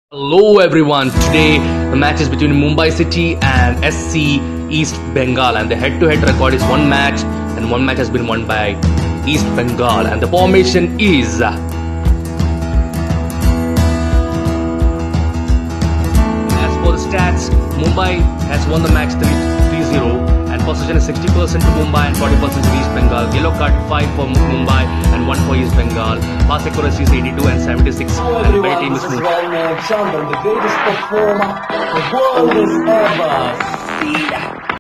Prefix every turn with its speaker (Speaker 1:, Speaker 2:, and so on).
Speaker 1: Hello everyone, today the match is between Mumbai City and SC East Bengal, and the head-to-head record is one match and one match has been won by East Bengal, and the formation is as for the stats, Mumbai has won the match 3-0 and possession is 60% to Mumbai and 40% to East Bengal. Yellow card 5 for Mumbai and 1 for East Bengal. Pass accuracy is 82 and 76, and the better team is Mumbai.
Speaker 2: The greatest performer the world has ever seen.